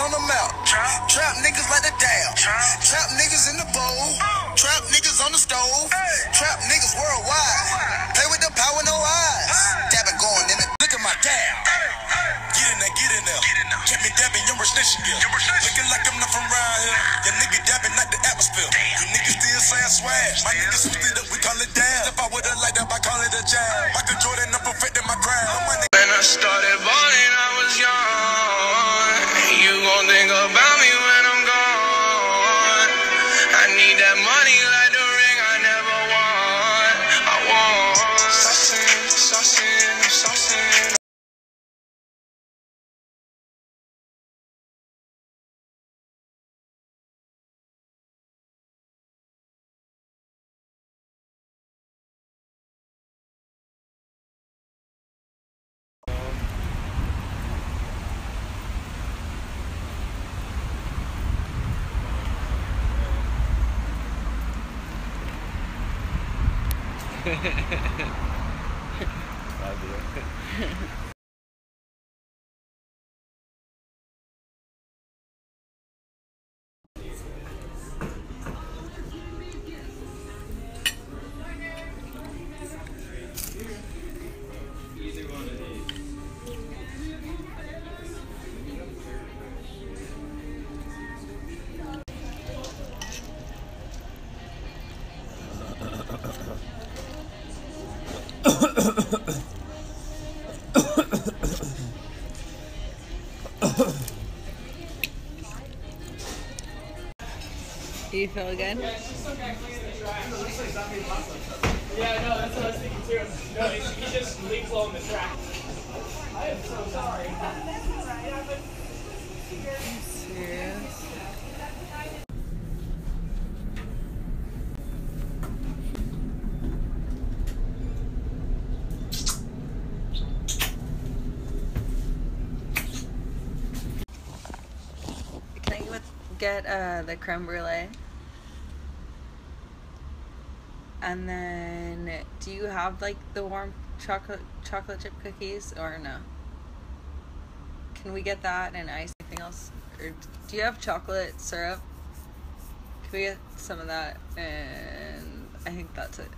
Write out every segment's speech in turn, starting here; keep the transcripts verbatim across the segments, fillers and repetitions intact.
on the mouth. Trap, trap niggas like the down. Trap, trap niggas in the bowl. Trap niggas on the stove. Trap niggas worldwide. Play with the power, no eyes. Dabbing going in the. Look at my down. Get in there, get in there. Kept me dabbing, you're snitching here. Looking like I'm not from around here. Your nigga dabbing like the atmosphere. You niggas still saying swag. My niggas stood up, we call it down. If I would've liked up, I call it a jab. Michael Jordan, I'm perfecting my crown. When I started balling, I was young. You gon' think about me when I'm gone. I need that money like the ring I never won. I want saucing, saucing, saucing. Do you feel good? Yeah, it's just okay. Yeah, no, that's what I was thinking too. No, he, he just leaked low in the track. I am so sorry. Are you serious? Can I get uh, the creme brulee? And then, do you have like the warm chocolate chocolate chip cookies or no? Can we get that and ice? Anything else? Or do you have chocolate syrup? Can we get some of that? And I think that's it.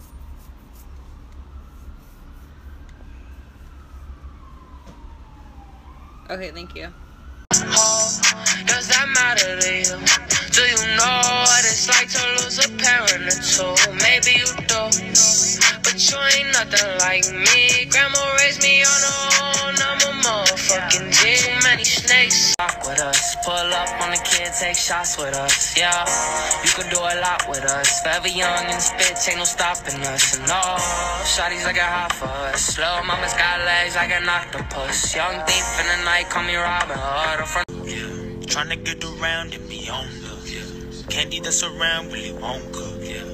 Okay, thank you. Does that matter to you? Do you know what it's like to lose a parent or two? Maybe you do, but you ain't nothing like me. Grandma raised me on her own, I'm a motherfucking G. Too many snakes rock with us. Pull up on the kid, take shots with us. Yeah, you could do a lot with us. Forever young and spit, ain't no stopping us. And all shawty's like a hot for us. Little mama's got legs like an octopus. Young thief in the night, call me Robin Hood. Yeah, trying to get around and beyond the yeah. Candy that's around really won't cook. Yeah.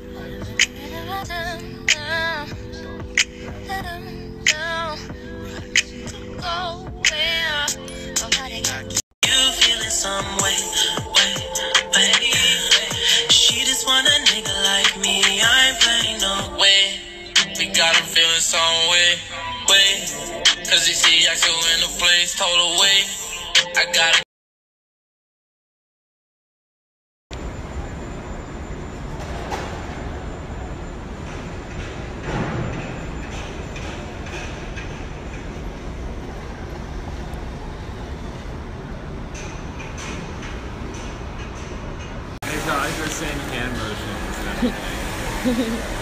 You feeling some way, way, way. She just want a nigga like me. I ain't playing no way. We got him feeling some way, way. Cause he see I still in the place, total way. I got it. It's always the same hand motions and everything.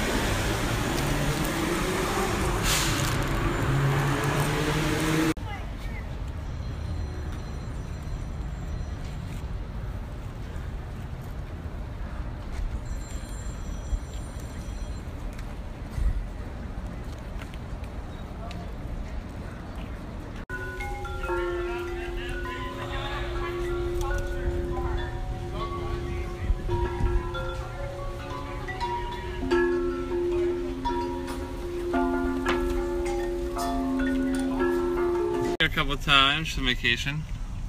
A couple times for vacation.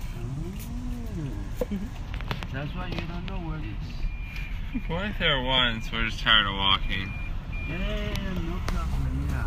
Oh. That's why you don't know where it is. We went there once, we're just tired of walking. Yeah, no problem, yeah.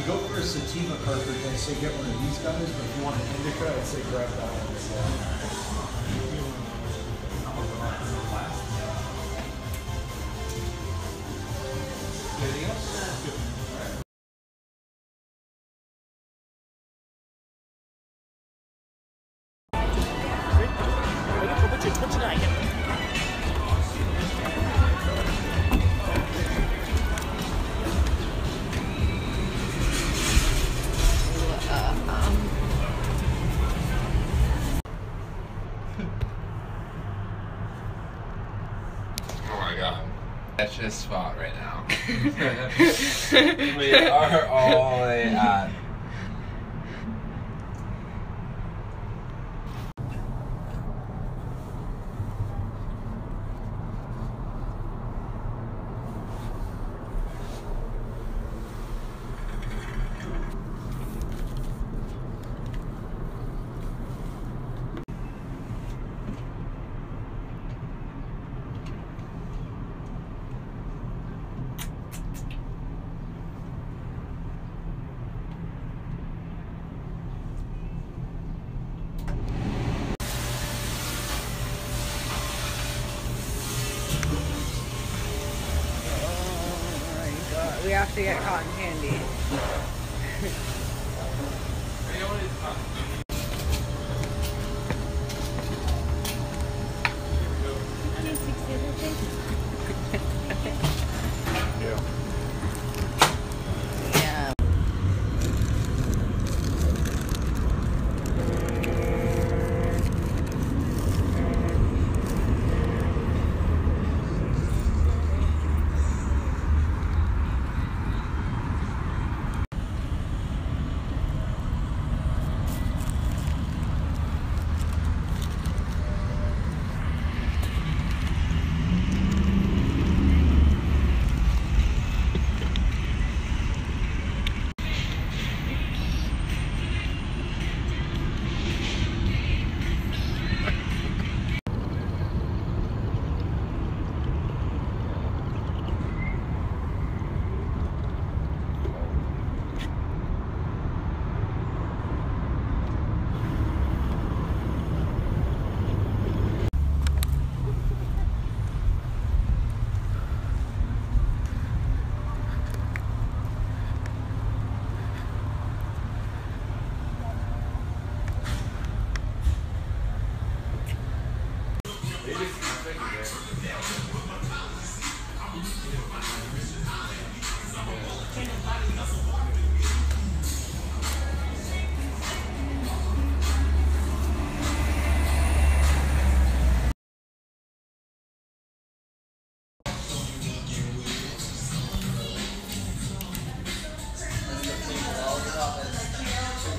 you go for a sativa cartridge, I'd say get one of these guys, but if you want an indica, I'd say grab that one as well. Anything else? Oh my god. That's just spot right now. We are all the way at. We have to get cotton candy. Yeah.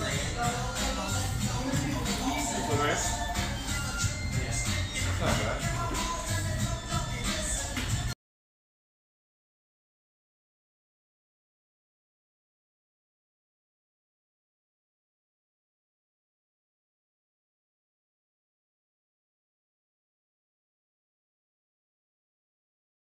Not bad.